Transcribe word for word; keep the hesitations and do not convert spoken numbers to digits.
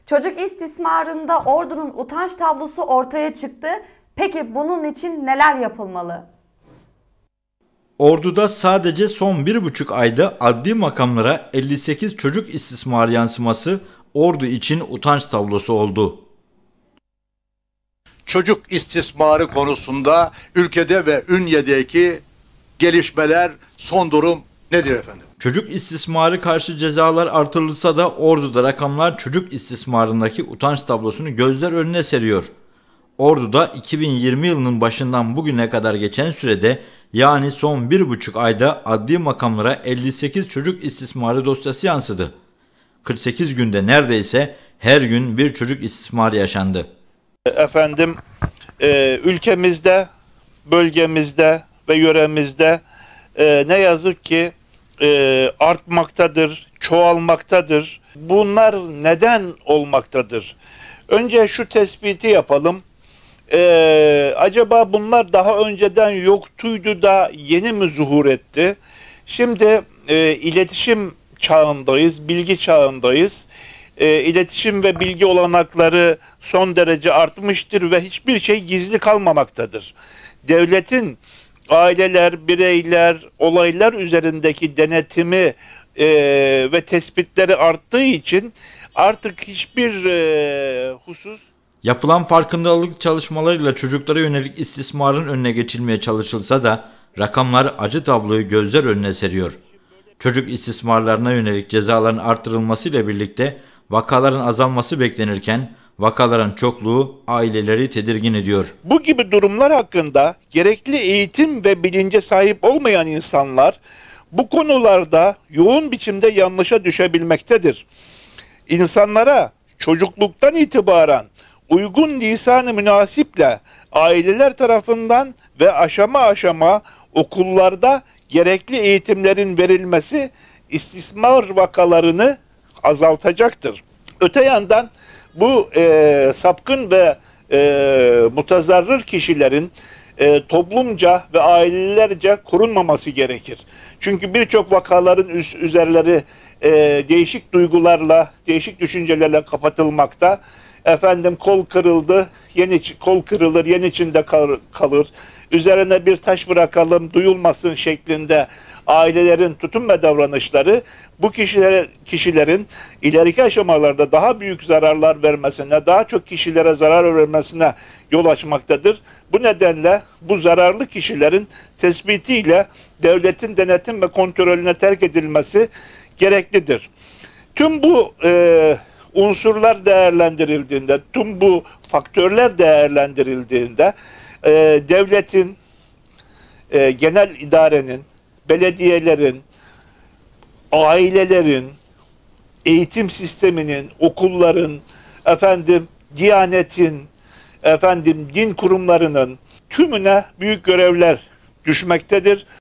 Çocuk istismarında ordunun utanç tablosu ortaya çıktı. Peki bunun için neler yapılmalı? Ordu'da sadece son bir buçuk ayda adli makamlara elli sekiz çocuk istismarı yansıması ordu için utanç tablosu oldu. Çocuk istismarı konusunda ülkede ve Ünye'deki gelişmeler, son durum nedir efendim? Çocuk istismarı karşı cezalar artırılsa da Ordu'da rakamlar çocuk istismarındaki utanç tablosunu gözler önüne seriyor. Ordu'da iki bin yirmi yılının başından bugüne kadar geçen sürede, yani son bir buçuk ayda adli makamlara elli sekiz çocuk istismarı dosyası yansıdı. kırk sekiz günde neredeyse her gün bir çocuk istismarı yaşandı. Efendim, e, ülkemizde, bölgemizde ve yöremizde e, ne yazık ki e, artmaktadır, çoğalmaktadır. Bunlar neden olmaktadır? Önce şu tespiti yapalım. Ee, acaba bunlar daha önceden yoktuydu da yeni mi zuhur etti? Şimdi e, iletişim çağındayız, bilgi çağındayız. E, iletişim ve bilgi olanakları son derece artmıştır ve hiçbir şey gizli kalmamaktadır. Devletin aileler, bireyler, olaylar üzerindeki denetimi e, ve tespitleri arttığı için artık hiçbir e, husus... Yapılan farkındalık çalışmalarıyla çocuklara yönelik istismarın önüne geçilmeye çalışılsa da rakamlar acı tabloyu gözler önüne seriyor. Çocuk istismarlarına yönelik cezaların artırılmasıyla birlikte vakaların azalması beklenirken vakaların çokluğu aileleri tedirgin ediyor. Bu gibi durumlar hakkında gerekli eğitim ve bilince sahip olmayan insanlar bu konularda yoğun biçimde yanlışa düşebilmektedir. İnsanlara çocukluktan itibaren uygun lisan-ı münasiple aileler tarafından ve aşama aşama okullarda gerekli eğitimlerin verilmesi istismar vakalarını azaltacaktır. Öte yandan bu e, sapkın ve e, mutazarrır kişilerin e, toplumca ve ailelerce korunmaması gerekir. Çünkü birçok vakaların üst, üzerleri e, değişik duygularla, değişik düşüncelerle kapatılmakta. Efendim kol kırıldı, yeni kol kırılır, yen içinde kalır. Üzerine bir taş bırakalım, duyulmasın şeklinde ailelerin tutum ve davranışları bu kişiler, kişilerin ileriki aşamalarda daha büyük zararlar vermesine, daha çok kişilere zarar vermesine yol açmaktadır. Bu nedenle bu zararlı kişilerin tespitiyle devletin denetim ve kontrolüne terk edilmesi gereklidir. Tüm bu e, unsurlar değerlendirildiğinde, tüm bu faktörler değerlendirildiğinde e, devletin, e, genel idarenin, belediyelerin, ailelerin, eğitim sisteminin, okulların, efendim Diyanetin, efendim din kurumlarının tümüne büyük görevler düşmektedir.